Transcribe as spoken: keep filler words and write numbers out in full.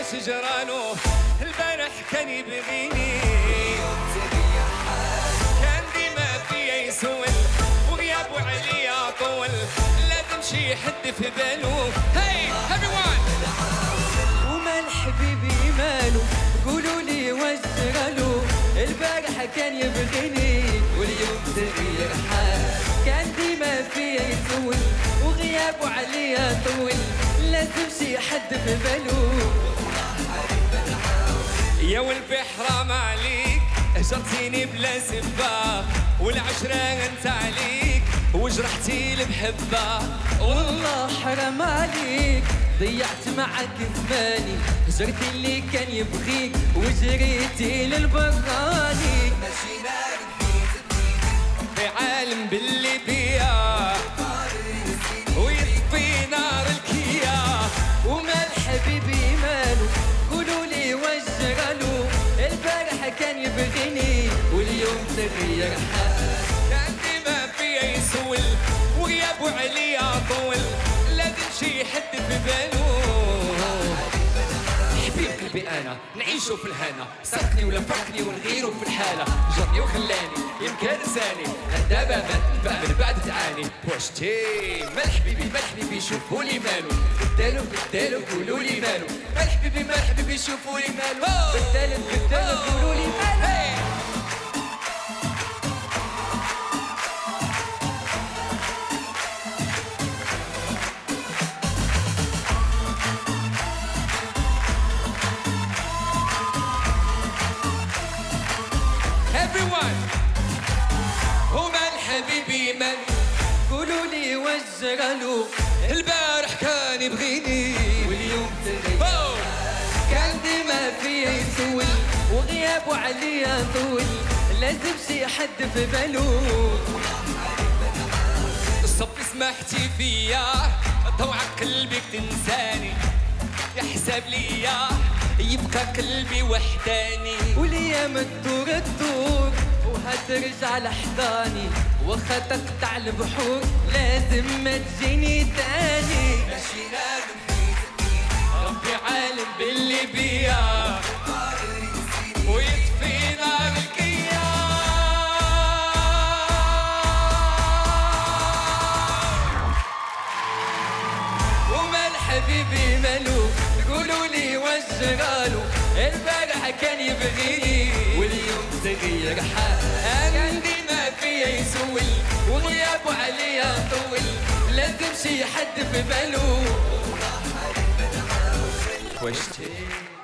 واش جرالو البارح كان يبغيني كان ديما فيا يسول وغيابو عليا طول لازم شي حد في بالو. هاي everyone ومال حبيبي مالو قولوا لي واش جرالو البارح كان يبغيني واليوم تغير حال كان ديما فيا يسول وغيابو عليا طول لازم شي حد في بالو. يا ولبي حرام عليك هجرتيني بلا سبة والعشرة انت عليك وجرحتي المحبة والله حرام عليك ضيعت معك زماني هجرتي اللي كان يبغيك وجريتي للبراني مشينا في عالم باللي بيا ويطفي نار الكيا. ومال حبيبي مالو قولوا لي واش جرالو البارح كان يبغيني واليوم تغير حال كان ديما فيا يسول وغيابو عليا طول لازم شي حد في بالو. حبيب قلبي انا نعيشو في الهنا سرقني ولا فرقني ونغيرو في الحاله جرني وخلاني يمكن نساني دابا مات من بعد تعاني واش تي مال حبيبي مال حبيبي شوفوا لي مالو بدالو بدالو قولوا لي مالو مال حبيبي مال حبيبي شوفوا لي مالو بدالو بدالو قولوا لي مالو. everyone ومال حبيبي مال قولوا لي واش جرالو البارح كان يبغيني واليوم تغير كان ديما فيا يسول وغيابو عليا طول لازم شي حد في بالو. صبي سمحتي فيا طوعك قلبك تنساني يا حساب ليا يبقى قلبي وحداني والايام تدور تدور وهترجع لحضاني واخا تقطع البحور لازم ما تجيني تاني. مشينا ربي عالم باللي بيا ويطفي نار الكيا. ومال حبيبي مالو قولوا لي واش جرالو البارح كان يبغيني واليوم تغير حال كان ديما فيا يسول وغيابو عليا طول لازم شي حد في بالو. واش تي